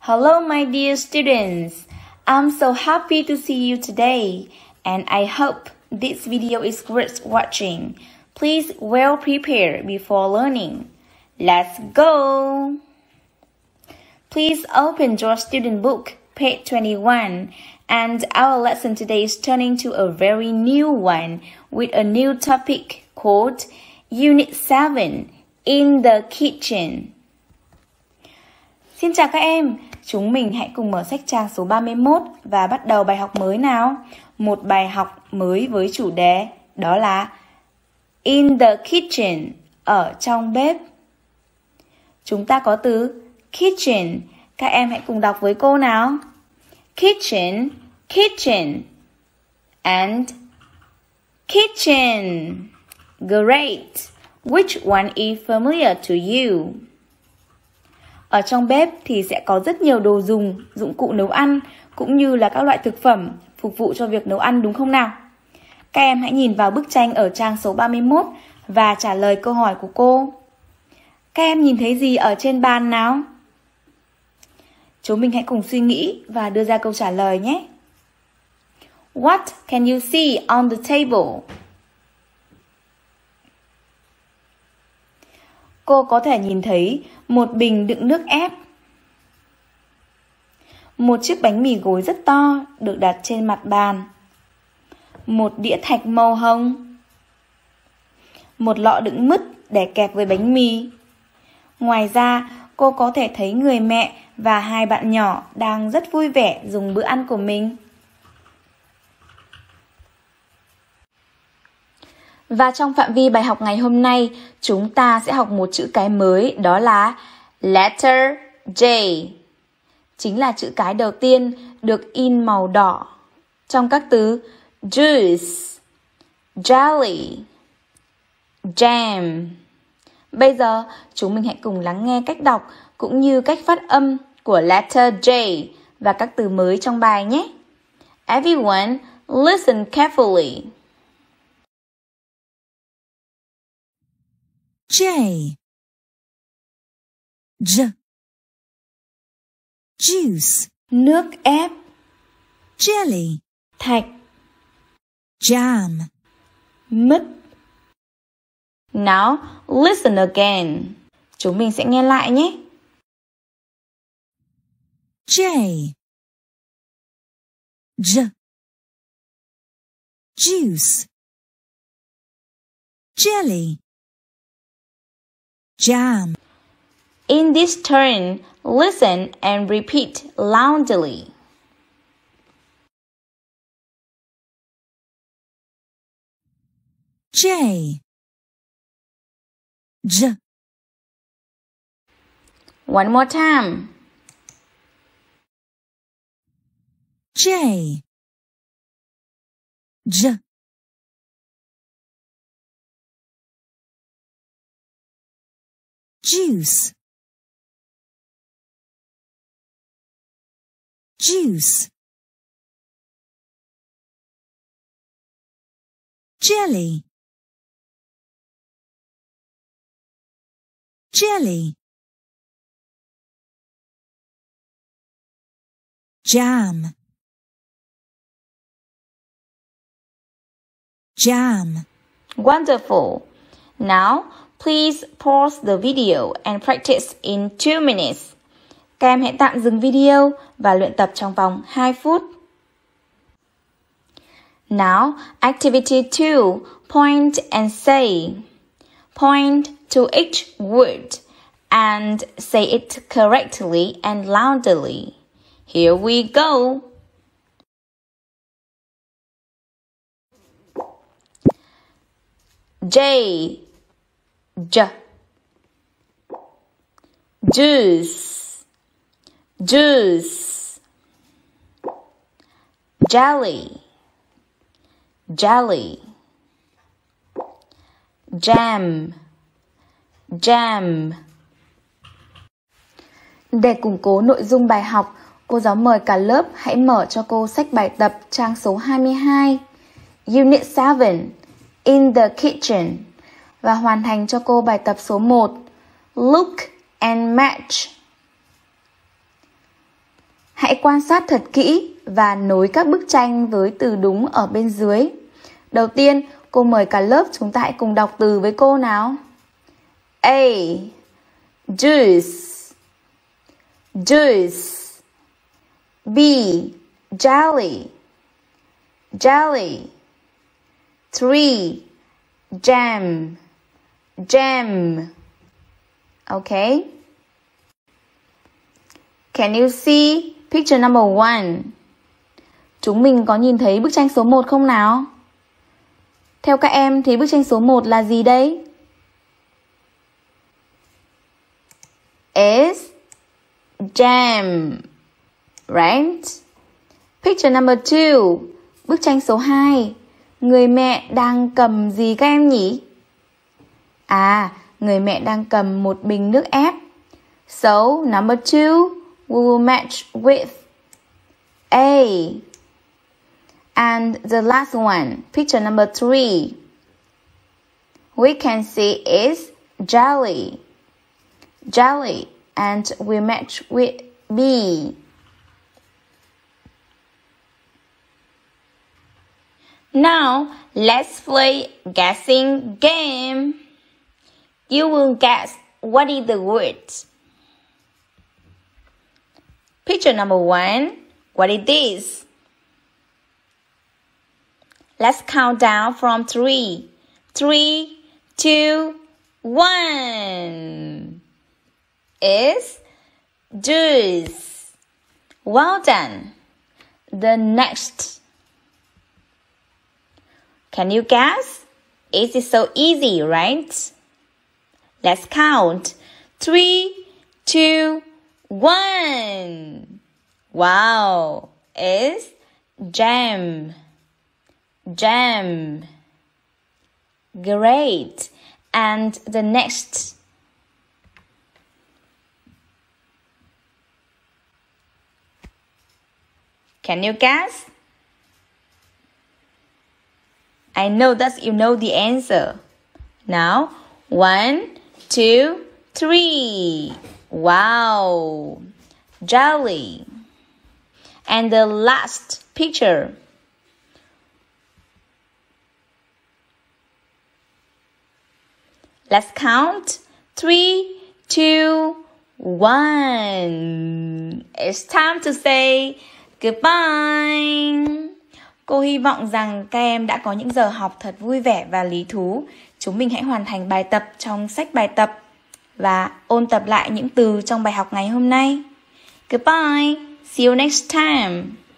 Hello, my dear students. I'm so happy to see you today, and I hope this video is worth watching. Please well prepare before learning. Let's go! Please open your student book, page 21, and our lesson today is turning to a very new one with a new topic called Unit 7, In the Kitchen. Xin chào các em, chúng mình hãy cùng mở sách trang số 31 và bắt đầu bài học mới nào. Một bài học mới với chủ đề đó là In the Kitchen, ở trong bếp. Chúng ta có từ kitchen, các em hãy cùng đọc với cô nào. Kitchen, kitchen, and kitchen. Great! Which one is familiar to you? Ở trong bếp thì sẽ có rất nhiều đồ dùng, dụng cụ nấu ăn, cũng như là các loại thực phẩm phục vụ cho việc nấu ăn, đúng không nào? Các em hãy nhìn vào bức tranh ở trang số 31 và trả lời câu hỏi của cô. Các em nhìn thấy gì ở trên bàn nào? Chúng mình hãy cùng suy nghĩ và đưa ra câu trả lời nhé. What can you see on the table? Cô có thể nhìn thấy một bình đựng nước ép. Một chiếc bánh mì gối rất to được đặt trên mặt bàn. Một đĩa thạch màu hồng. Một lọ đựng mứt để kẹp với bánh mì. Ngoài ra, cô có thể thấy người mẹ và hai bạn nhỏ đang rất vui vẻ dùng bữa ăn của mình. Và trong phạm vi bài học ngày hôm nay, chúng ta sẽ học một chữ cái mới, đó là letter J. Chính là chữ cái đầu tiên được in màu đỏ trong các từ juice, jelly, jam. Bây giờ, chúng mình hãy cùng lắng nghe cách đọc cũng như cách phát âm của letter J và các từ mới trong bài nhé. Everyone, listen carefully. J. J. Juice. Nước ép. Jelly. Thạch. Jam. Mứt. Now, listen again. Chúng mình sẽ nghe lại nhé. J. J. Juice. Jelly. Jam. In this turn, listen and repeat loudly. J. J. One more time. J. J. Juice. Juice. Jelly. Jelly. Jam. Jam. Wonderful. Now, please pause the video and practice in 2 minutes. Các em hãy tạm dừng video và luyện tập trong vòng 2 phút. Now, activity 2. Point and say. Point to each word and say it correctly and loudly. Here we go. J. J. Juice. Juice. Jelly. Jelly. Jam. Jam. Để củng cố nội dung bài học, cô giáo mời cả lớp hãy mở cho cô sách bài tập trang số 22, Unit 7, In the Kitchen, và hoàn thành cho cô bài tập số 1, Look and Match. Hãy quan sát thật kỹ và nối các bức tranh với từ đúng ở bên dưới. Đầu tiên, cô mời cả lớp chúng ta hãy cùng đọc từ với cô nào. A. Juice. Juice. B. Jelly. Jelly. 3. Jam. Jam. Okay. Can you see picture number 1? Chúng mình có nhìn thấy bức tranh số 1 không nào? Theo các em thì bức tranh số 1 là gì đây? Is jam. Right? Picture number 2. Bức tranh số 2. Người mẹ đang cầm gì các em nhỉ? À, người mẹ đang cầm một bình nước ép. So, number 2, we will match with A. And the last one, picture number 3. We can see is jelly. Jelly. And we match with B. Now, let's play guessing game. You will guess what is the word. Picture number 1. What is this? Let's count down from 3. 3, 2, 1. Is juice. Well done. The next. Can you guess? It is so easy, right? Let's count. 3, 2, 1. Wow. It's jam. Jam. Great. And the next. Can you guess? I know that you know the answer. Now, 1, 2, 3. Wow. Jelly. And the last picture. Let's count. 3, 2, 1. It's time to say goodbye. Cô hy vọng rằng các em đã có những giờ học thật vui vẻ và lý thú. Chúng mình hãy hoàn thành bài tập trong sách bài tập và ôn tập lại những từ trong bài học ngày hôm nay. Goodbye. See you next time.